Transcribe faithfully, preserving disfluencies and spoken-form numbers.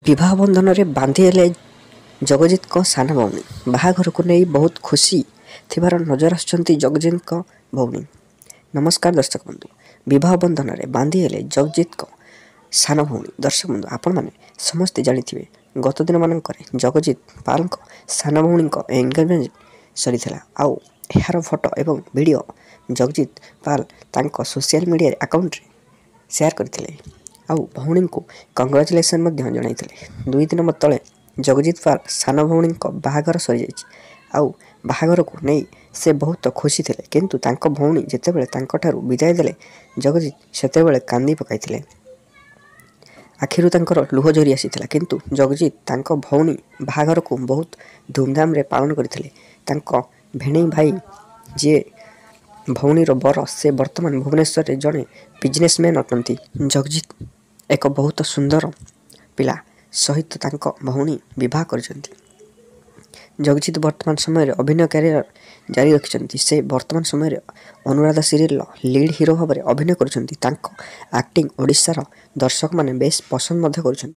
विवाह बंधन में बांधि हेले जगजित को सान भौणी बाहाघर को नहीं बहुत खुशी थिबार नजर आसुचंती जगजित को भौणी। नमस्कार दर्शक बंधु, विवाह बंधन में बांधि हेले जगजित को सान भौणी। दर्शक बंधु, आपण मैंने समस्ते जानिथिबे गत दिन मानक जगजित पाल सान भौणी एंगेजमेंट सरी आउ यार फोटो एवं वीडियो जगजित पाल तांको सोशल मीडिया अकाउंट रे शेयर करथिले आउ भौणी को कंग्राचुलेसन जनाइथिले। दुई दिन तले जगजित पाल सान भौणी बाहाघर सरी जाइछि आउ बाहाघर को नहीं से बहुत खुशी थे, किंतु तांको भौणी जेतेबेले तांको ठारू विदाय देले जगजित सेतेबेले कांदी पकाइथिले। आखिरु तांकर लुह झरी आसीथिला, किंतु जगजित तांको भौणी बाहाघर को बहुत धूमधाम रे पालन करथिले। तांको भेणी भाई जे भौणीर बर से वर्तमान भुवनेश्वर रे जड़े बिजनेसमैन अटंती। जगजित एक बहुत सुंदर पिला सहित तांको भौणी विवाह करछंती। जगजित वर्तमान समय अभिनय कैरियर जारी रखिछंती। से वर्तमान समय अनुराधा सीरियल लीड हीरो भाव में अभिनय करछंती। तांको एक्टिंग ओडिशार दर्शक माने बेस पसंद मध्य करछंती।